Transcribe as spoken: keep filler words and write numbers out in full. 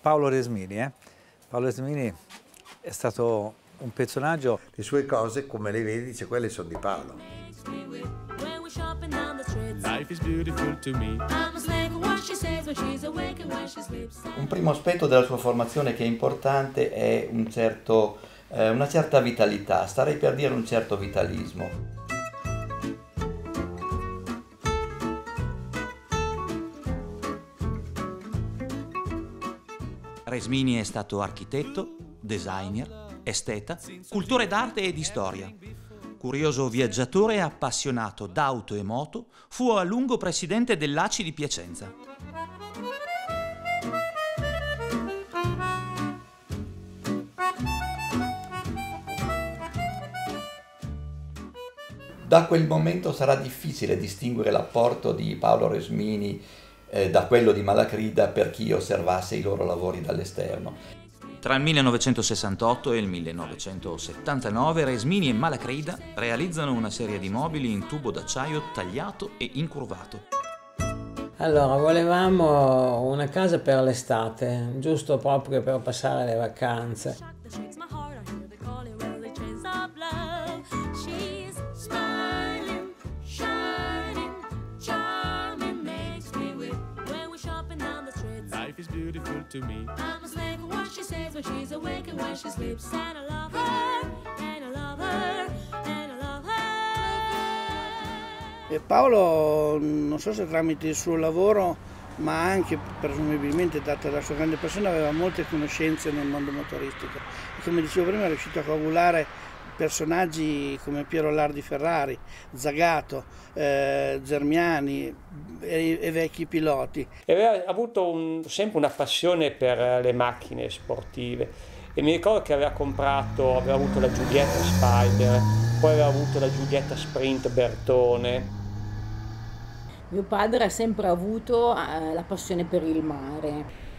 Paolo Resmini, eh? Paolo Resmini è stato un personaggio. Le sue cose, come le vedi, dice, quelle sono di Paolo. Un primo aspetto della sua formazione che è importante è un certo, eh, una certa vitalità, starei per dire un certo vitalismo. Resmini è stato architetto, designer, esteta, cultore d'arte e di storia. Curioso viaggiatore e appassionato d'auto e moto, fu a lungo presidente dell'A C I di Piacenza. Da quel momento sarà difficile distinguere l'apporto di Paolo Resmini eh, da quello di Malacrida per chi osservasse i loro lavori dall'esterno. Tra il millenovecentosessantotto e il millenovecentosettantanove Resmini e Malacrida realizzano una serie di mobili in tubo d'acciaio tagliato e incurvato. Allora, volevamo una casa per l'estate, giusto proprio per passare le vacanze. E Paolo, non so se tramite il suo lavoro, ma anche presumibilmente data la sua grande persona, aveva molte conoscenze nel mondo motoristico. E come dicevo prima, è riuscito a coagulare personaggi come Piero Lardi Ferrari, Zagato, eh, Germiani e, e vecchi piloti. E aveva avuto un, sempre una passione per le macchine sportive e mi ricordo che aveva comprato, aveva avuto la Giulietta Spider, poi aveva avuto la Giulietta Sprint Bertone. Mio padre ha sempre avuto eh, la passione per il mare.